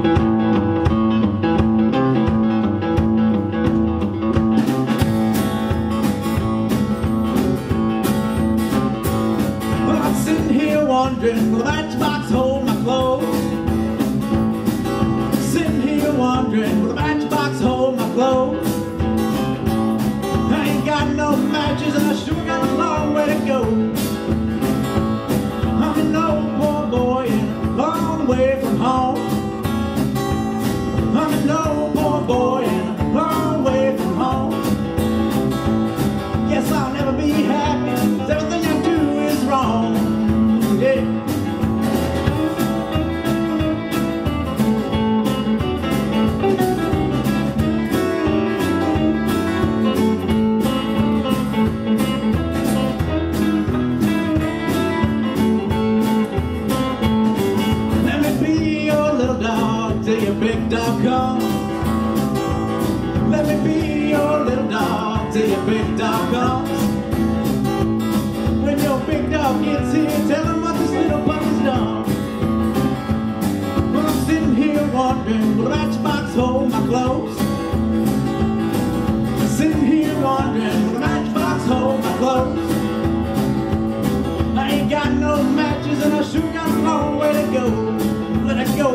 Wondering, will the matchbox hold my clothes? Sitting here wondering, will the matchbox hold my clothes? I ain't got no matches and I sure got a long way to go. I'm an old poor boy and a long way from home. I'm an old poor boy and a long way from home. Guess I'll never be happy, 'cause everything I do is wrong. Yeah. Let me be your little dog till your big dog comes. Let me be your little dog till your big dog comes. When your big dog gets here, tell him what this little puppy's done. Well, I'm sitting here wondering, will the matchbox hold my clothes? I'm sitting here wondering, will the matchbox hold my clothes? I ain't got no matches and I sure got a long way to go. Let it go.